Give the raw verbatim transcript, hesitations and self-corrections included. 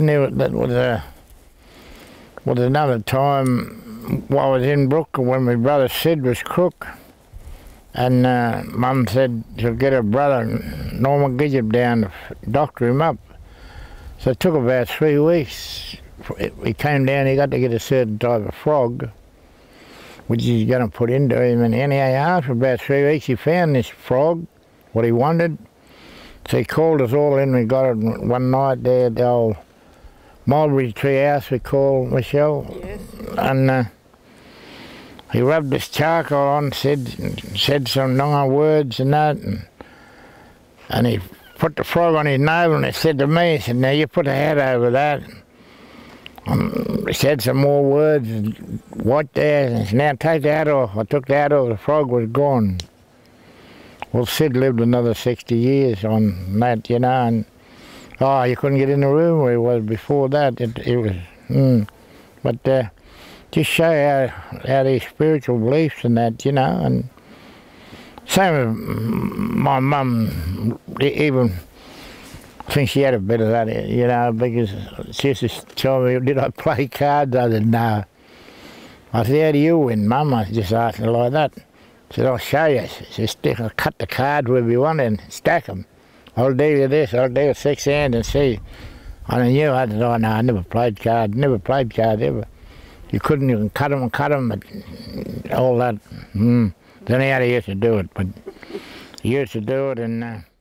That was, a, was another time while I was in Brooklyn when my brother Sid was crook, and uh, Mum said she'll get her brother Norman Gidgeb down to doctor him up. So it took about three weeks. He came down, he got to get a certain type of frog, which he's going to put into him, and anyhow, after about three weeks he found this frog, what he wanted. So he called us all in. We got it one night there at the old mulberry tree house, we call Michelle. Yes. And uh, he rubbed this charcoal on, said said some long words and that, and, and he put the frog on his nose and he said to me, he said, now you put a hat over that. And he said some more words, what there, and he said, now take the hat off. I took the hat off, the frog was gone. Well, Sid lived another sixty years on that, you know, and oh, you couldn't get in the room where he was before that. It, it was, mm. But uh, just show how, how these spiritual beliefs and that, you know, and same with my mum, even, I think she had a bit of that, you know, because she used to tell me, did I play cards? I said, no. I said, how do you win, Mum? I just asked her like that. She said, I'll show you. She said, stick, I'll cut the cards wherever you want and stack them. I'll do you this, I'll do you six hands and see. I knew, I said, oh no, I never played cards, never played cards ever. You couldn't even cut them and cut them, but all that. Mm. Don't know how they used to do it, but he used to do it and... Uh,